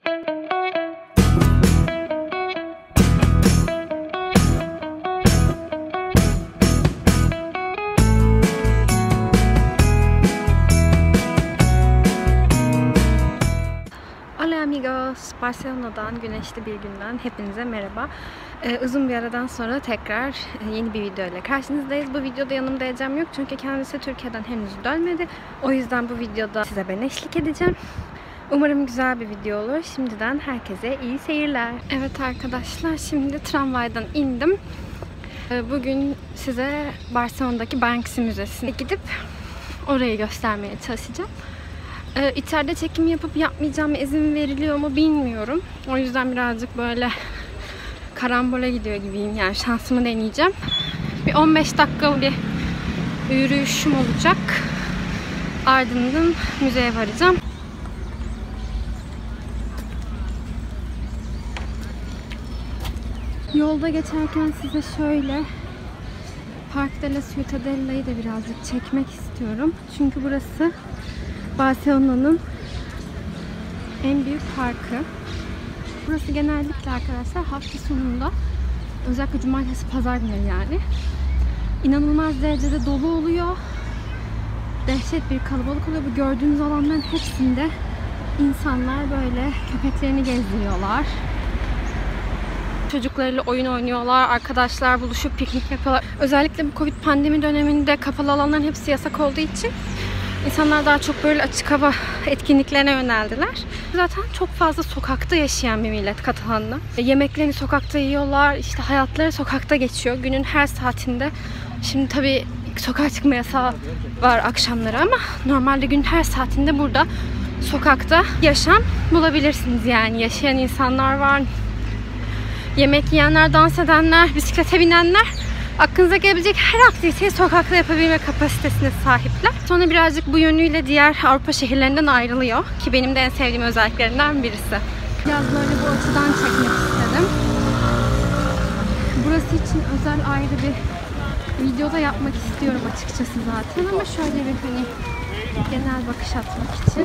Hola amigos, Barcelona'dan, güneşli bir günden hepinize merhaba. Uzun bir aradan sonra tekrar yeni bir video ile karşınızdayız. Bu videoda yanımda Ecem yok çünkü kendisi Türkiye'den henüz dönmedi. O yüzden bu videoda size ben eşlik edeceğim. Umarım güzel bir video olur. Şimdiden herkese iyi seyirler. Evet arkadaşlar, şimdi tramvaydan indim. Bugün size Barcelona'daki Banksy Müzesi'ne gidip orayı göstermeye çalışacağım. İçeride çekim yapıp yapmayacağım, izin veriliyor mu bilmiyorum. O yüzden birazcık böyle karambole gidiyor gibiyim, yani şansımı deneyeceğim. Bir 15 dakika bir yürüyüşüm olacak. Ardından müzeye varacağım. Yolda geçerken size şöyle Park de la Ciutadella'yı da birazcık çekmek istiyorum. Çünkü burası Barcelona'nın en büyük parkı. Burası genellikle arkadaşlar hafta sonunda, özellikle cumartesi pazar günleri yani, inanılmaz derecede dolu oluyor. Dehşet bir kalabalık oluyor. Bu gördüğünüz alanların hepsinde insanlar böyle köpeklerini gezdiriyorlar. Çocuklarıyla oyun oynuyorlar, arkadaşlar buluşup piknik yapıyorlar. Özellikle bu Covid pandemi döneminde kapalı alanların hepsi yasak olduğu için İnsanlar daha çok böyle açık hava etkinliklerine yöneldiler. Zaten çok fazla sokakta yaşayan bir millet Katalanlar. Yemeklerini sokakta yiyorlar, işte hayatları sokakta geçiyor. Günün her saatinde. Şimdi tabii sokağa çıkma yasağı var akşamları ama normalde günün her saatinde burada sokakta yaşam bulabilirsiniz yani. Yaşayan insanlar var. Yemek yiyenler, dans edenler, bisiklete binenler. Aklınıza gelebilecek her aktiviteyi sokakta yapabilme kapasitesine sahipler. Sonra birazcık bu yönüyle diğer Avrupa şehirlerinden ayrılıyor. Ki benim de en sevdiğim özelliklerinden birisi. Biraz böyle bu açıdan çekmek istedim. Burası için özel ayrı bir videoda yapmak istiyorum açıkçası zaten. Ama şöyle bir hani genel bakış atmak için.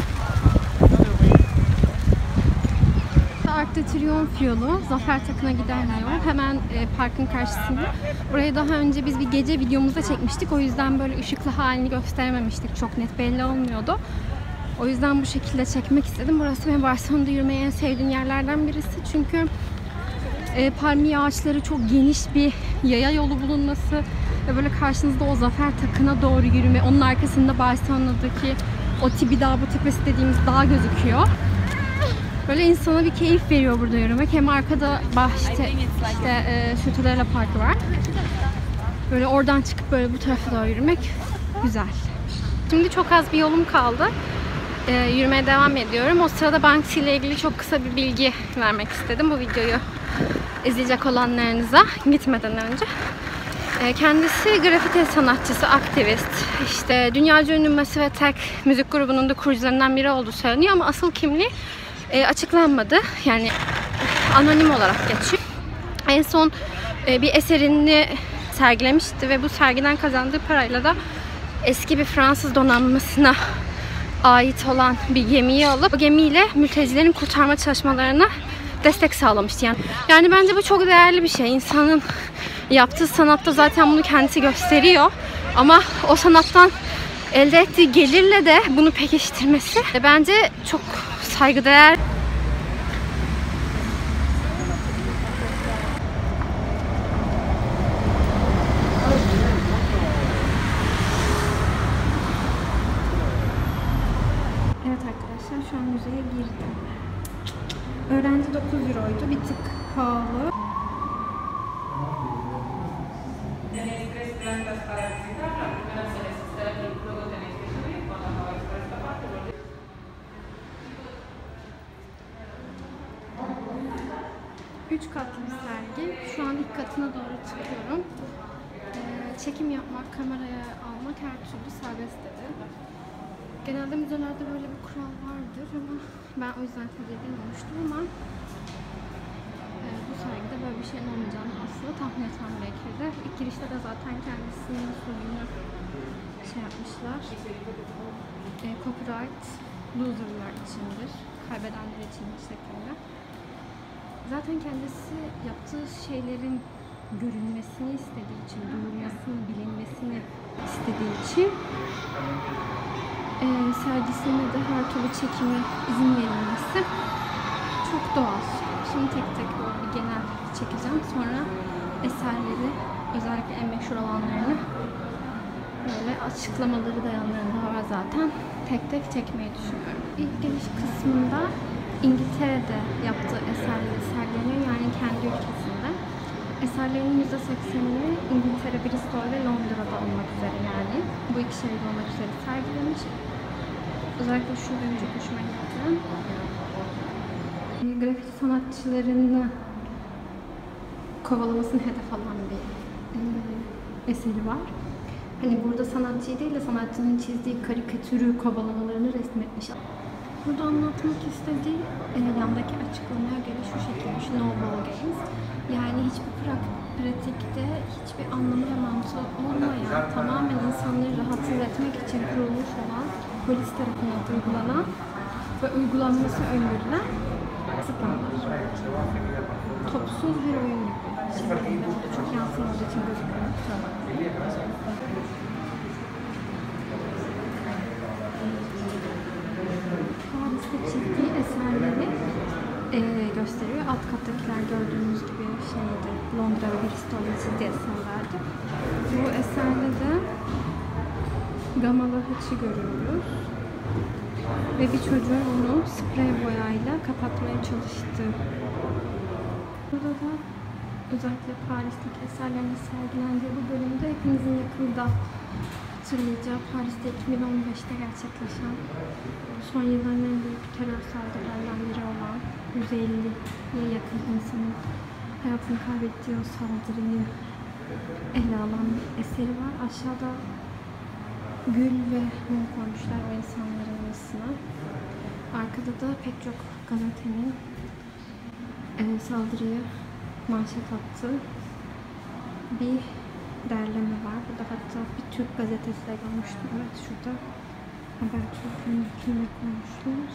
Arc de Triomphe yolu, Zafer Takı'na giden yol. Hemen parkın karşısında. Burayı daha önce biz bir gece videomuzda çekmiştik. O yüzden böyle ışıklı halini gösterememiştik. Çok net belli olmuyordu. O yüzden bu şekilde çekmek istedim. Burası benim Barcelona'da yürümeyi en sevdiğim yerlerden birisi. Çünkü palmiye ağaçları, çok geniş bir yaya yolu bulunması ve böyle karşınızda o Zafer Takı'na doğru yürüme. Onun arkasında Barcelona'daki o Tibidabo Tepesi dediğimiz dağ gözüküyor. Böyle insana bir keyif veriyor burada yürümek. Hem arkada işte Ciutadella Parkı var. Böyle oradan çıkıp böyle bu tarafa doğru yürümek güzel. Şimdi çok az bir yolum kaldı. Yürümeye devam ediyorum. O sırada Banksy ile ilgili çok kısa bir bilgi vermek istedim bu videoyu izleyecek olanlarınıza gitmeden önce. Kendisi grafiti sanatçısı, aktivist. İşte dünyaca ünlü Massive Attack müzik grubunun da kurucularından biri olduğu söyleniyor ama asıl kimliği açıklanmadı. Yani anonim olarak geçiyor. En son bir eserini sergilemişti ve bu sergiden kazandığı parayla da eski bir Fransız donanmasına ait olan bir gemiyi alıp o gemiyle mültecilerin kurtarma çalışmalarına destek sağlamıştı. Yani bence bu çok değerli bir şey. İnsanın yaptığı sanatta zaten bunu kendisi gösteriyor. Ama o sanattan elde ettiği gelirle de bunu pekiştirmesi bence çok saygıdeğer. Evet arkadaşlar, şu an müzeye girdim. Öğrenci 9 euroydu. Bir tık pahalı. Üç katlı bir sergi. Şu an ilk katına doğru çıkıyorum. Çekim yapmak, kameraya almak her türlü serbest dedi. Genelde müzelerde böyle bir kural vardır ama ben o yüzden tedirgin olmuştum ama bu sergide böyle bir şeyin olmayacağını aslında tahmin etmem gerekirdi. İlk girişte de zaten kendisinin sözünü yapmışlar. Copyright loserlar içindir. kaybedenler için şeklinde. Zaten kendisi yaptığı şeylerin görülmesini istediği için, duyulmasını, bilinmesini istediği için sergisine de her türlü çekime izin verilmesi çok doğal. Şimdi tek tek böyle bir genel çekeceğim. Sonra eserleri, özellikle en meşhur olanlarını, böyle açıklamaları da yanlarında var zaten. Tek tek çekmeyi düşünüyorum. İlk giriş kısmında İngiltere'de yaptığı eserleri sergileniyor. Yani kendi ülkesinde. Eserlerin %80'ini İngiltere, Bristol ve Londra'da olmak üzere, yani bu iki şehirde olmak üzere sergilemiş. Özellikle şu benim çok hoşuma gitti. Grafiti sanatçılarını kovalamasını hedef alan bir eseri var. Hani burada sanatçıyı değil de sanatçının çizdiği karikatürü kovalamalarını resmetmiş. Burada anlatmak istediği yandaki açıklamaya göre şu şekilde, şu no ball games. Yani hiçbir pratikte hiçbir anlamı ve mantığı olmayan, tamamen insanları rahatsız etmek için kurulmuş olan, polis tarafından uygulanan ve uygulanması öngörülen kısıtlamalar. Topsuz bir oyun gibi. Şimdi burada çok yansımadığı için gözüküyor. Paris'te çizdiği eserleri gösteriyor. Alt kattakiler gördüğünüz gibi şeydi, Londra ve Bristol'da çizdiği eserlerdi. Bu eserde de Gamalı Haç'ı görüyoruz. Ve bir çocuğun onu sprey boyayla kapatmaya çalıştığı. Burada da özellikle Paris'teki eserlerin sergilendiği bu bölümde hepimizin yakında hatırlayacağı Paris'te 2015'te gerçekleşen son yılların en büyük terör saldırılarından biri olan 150'ye yakın insanın hayatını kaybettiği o saldırıyı ele alan bir eseri var. Aşağıda gül ve mum koymuşlar o insanların arasına. Arkada da pek çok gazetenin saldırıya manşet attığı bir derleme var. Burada hatta bir Türk gazetesi de görmüştüm. Evet, şurada Habertürk'ün filmi koymuşlar.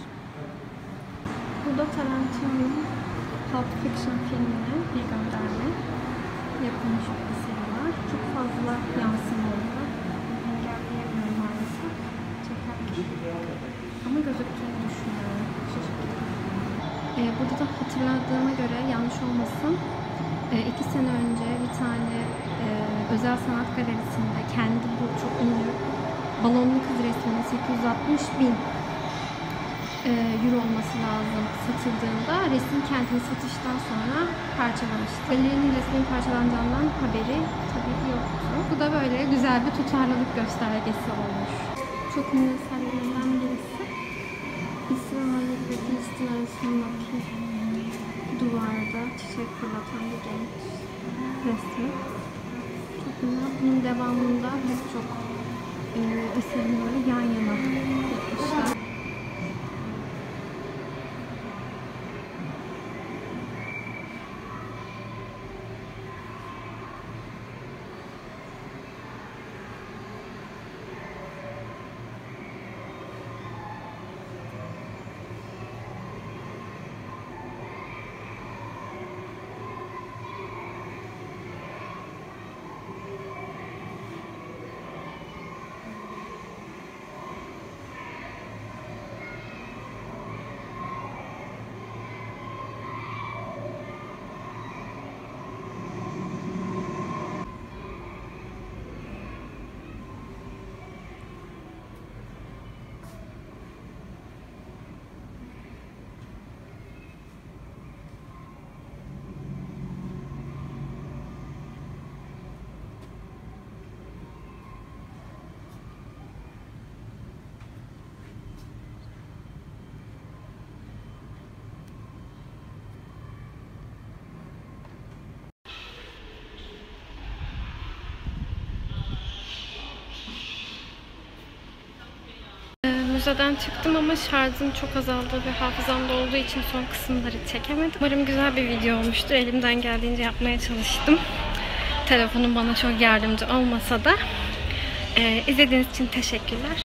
Burada Tarantino'nun Pulp Fiction filmine bir gönderme yapılmış bir eseri var. Çok fazla yansıma oldu. Engelleyemiyorum maalesef çekerken. Ama gözüktüğünü düşünüyorum. Burada da hatırladığıma göre, yanlış olmasın, 2 sene önce bir tane özel sanat galerisinde kendi bu çok ünlü balonlu kız resminin 860.000 euro olması lazım satıldığında resim kendini satıştan sonra parçalamıştı. Galerinin resmin parçalanacağından haberi tabii ki yoktu. Bu da böyle güzel bir tutarlılık göstergesi olmuş. Çok ünlü eserlerinden birisi. İsrail ve Filistin arasındaki duvarda çiçek fırlatan bir genç resmi. Çok ünlü. Bunun devamında pek çok eserin böyle yan yana yapmışlar. Müzeden çıktım ama şarjım çok azaldı ve hafızamda olduğu için son kısımları çekemedim. Umarım güzel bir video olmuştur. Elimden geldiğince yapmaya çalıştım. Telefonum bana çok yardımcı olmasa da. İzlediğiniz için teşekkürler.